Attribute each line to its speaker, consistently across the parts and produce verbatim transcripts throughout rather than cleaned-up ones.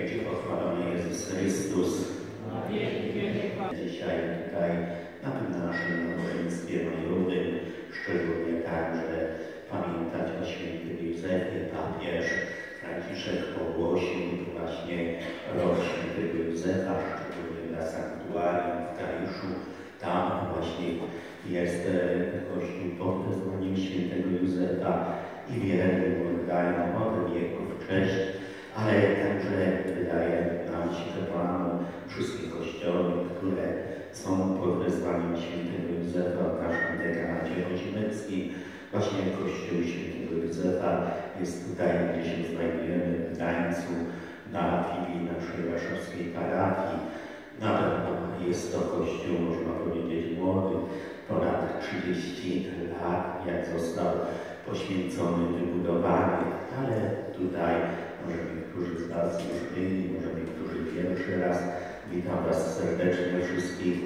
Speaker 1: Ci pochwalony Jezus Chrystus. Dzisiaj tutaj na tym naszym nabożeństwie majowym szczególnie także pamiętać o świętym Józefie. Papież Franciszek ogłosił właśnie rok świętego Józefa, szczególnie dla sanktuarium w Kaliszu. Tam właśnie jest kościół pod wezwaniem świętego Józefa i wierni mu oddają od wieków cześć, ale także wydaje nam się, że Panu wszystkie kościoły, które są pod wezwaniem świętego Józefa w naszym dekanacie chodzimeckim. Właśnie kościół świętego Józefa jest tutaj, gdzie się znajdujemy w Gdańsku, na filii naszej warszawskiej parafii. Na pewno jest to kościół, można powiedzieć, młody, ponad trzydzieści lat, jak został poświęcony, wybudowany, ale tutaj może niektórzy z Was już byli, może niektórzy pierwszy raz. Witam Was serdecznie wszystkich.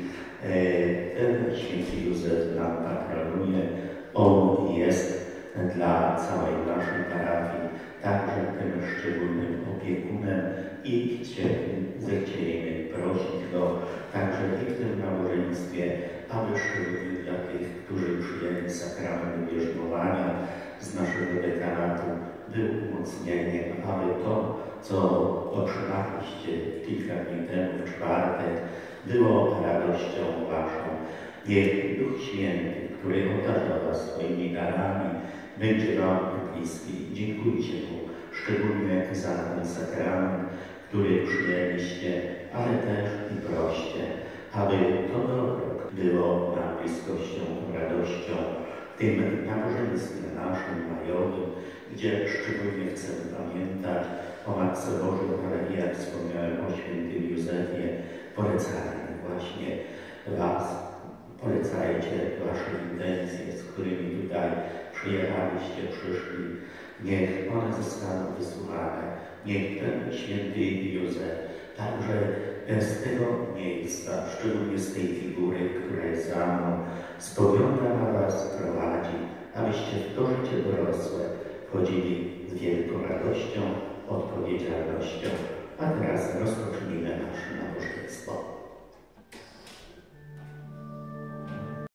Speaker 1: Ten święty Józef nam patronuje. On jest dla całej naszej parafii także tym szczególnym opiekunem i zechciejmy prosić Go także i w tym nabożeństwie, aby szczególnie dla tych, którzy przyjęli sakrament bierzmowania z naszego dekanatu, był umocnieniem, aby to, co otrzymaliście kilka dni temu w czwartek, było radością Waszą. Niech Duch Święty, który otacza Was swoimi darami, będzie Wam bliski. Dziękujcie Mu szczególnie za ten sakrament, który przyjęliście, ale też i proście, aby to dobro było nam bliskością, radością w tym nabożeństwie naszym majowym, gdzie szczególnie chcemy pamiętać o Matce Bożej, ale jak wspomniałem o świętym Józefie, polecajmy właśnie Was, polecajcie Wasze intencje, z którymi tutaj przyjechaliście, przyszli. Niech one zostaną wysłuchane. Niech ten święty Józef także z tego miejsca, szczególnie z tej figury, która jest za mną, spogląda na Was, prowadzi, abyście w to życie dorosłe wchodzili z wielką radością, odpowiedzialnością. A teraz rozpoczynamy.